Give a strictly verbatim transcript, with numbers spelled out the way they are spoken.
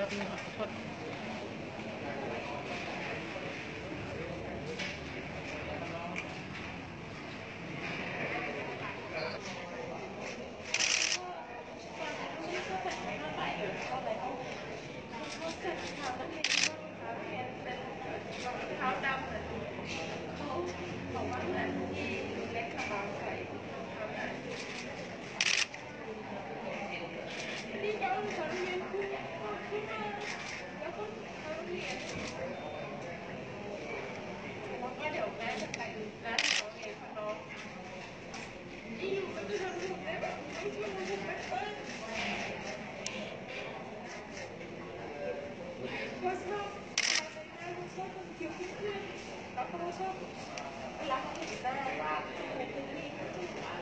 ษนี่ขอโทษเท้าดำเหมือนเขาบอกว่าเหมือนที่เล็กกระเป๋าใส่เท้าดำที่เขาเขาเรียนขึ้นขึ้นมาแล้วก็เขาเรียนแล้วก็เดี๋ยวแม่จะแต่งนะเขาเรียนพนมที่อยู่ก็จะทำถูกได้แบบไม่ช่วยมันเป็นเปิ้ลก็ชอบเราชอบคนคิ้วขึ้นแล้วก็ชอบเวลาเขาเห็นหน้าว่าจมูกเป็นที่